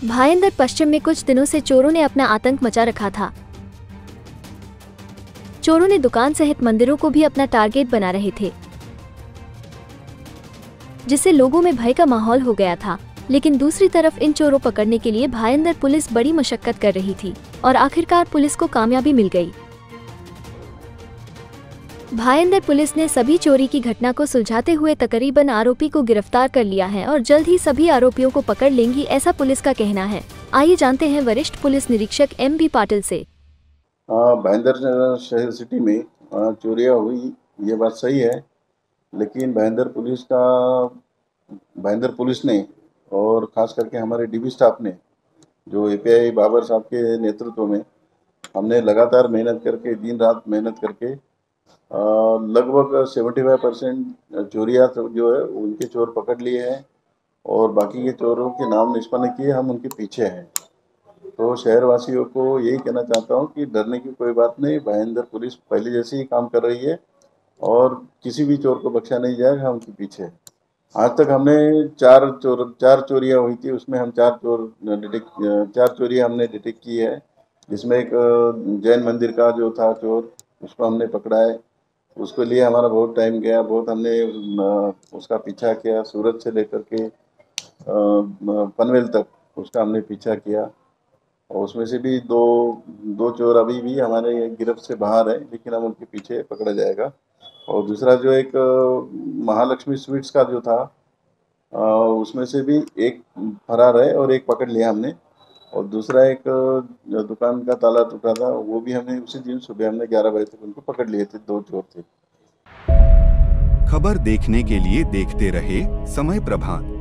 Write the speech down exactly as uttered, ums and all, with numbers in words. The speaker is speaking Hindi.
भायंदर पश्चिम में कुछ दिनों से चोरों ने अपना आतंक मचा रखा था। चोरों ने दुकान सहित मंदिरों को भी अपना टारगेट बना रहे थे, जिससे लोगों में भय का माहौल हो गया था। लेकिन दूसरी तरफ इन चोरों पकड़ने के लिए भायंदर पुलिस बड़ी मशक्कत कर रही थी और आखिरकार पुलिस को कामयाबी मिल गई। भायंदर पुलिस ने सभी चोरी की घटना को सुलझाते हुए तकरीबन आरोपी को गिरफ्तार कर लिया है और जल्द ही सभी आरोपियों को पकड़ लेंगी, ऐसा पुलिस का कहना है। आइए जानते हैं वरिष्ठ पुलिस निरीक्षक एम बी पाटिल से। भायंदर शहर सिटी में चोरियां हुई, ये बात सही है, लेकिन भायंदर पुलिस का भायंदर पुलिस ने और ख़ास करके हमारे डीबी स्टाफ ने, जो एपीआई बाबर साहब के नेतृत्व में हमने लगातार मेहनत करके, दिन रात मेहनत करके लगभग पचहत्तर परसेंट चोरियाँ जो है उनके चोर पकड़ लिए हैं और बाकी के चोरों के नाम निष्पन्न किए, हम उनके पीछे हैं। तो शहरवासियों को यही कहना चाहता हूँ कि डरने की कोई बात नहीं, भायंदर पुलिस पहले जैसे ही काम कर रही है और किसी भी चोर को बख्शा नहीं जाएगा, हम उनके पीछे हैं। आज तक हमने चार चोर चार चोरियां हुई थी, उसमें हम चार चोर डिटेक्ट चार चोरियां हमने डिटेक्ट की है, जिसमें एक जैन मंदिर का जो था चोर, उसको हमने पकड़ा है। उसके लिए हमारा बहुत टाइम गया, बहुत हमने उसका पीछा किया, सूरत से लेकर के पनवेल तक उसका हमने पीछा किया और उसमें से भी दो दो चोर अभी भी हमारे गिरफ्त से बाहर है, लेकिन हम उनके पीछे पकड़ा जाएगा। और दूसरा जो एक महालक्ष्मी स्वीट्स का जो था, उसमें से भी एक फरार है और एक पकड़ लिया हमने, और दूसरा एक दुकान का ताला टूटा था, वो भी हमने उसी दिन सुबह हमने ग्यारह बजे तक उनको पकड़ लिए थे, दो चोर थे। खबर देखने के लिए देखते रहे समय प्रभात।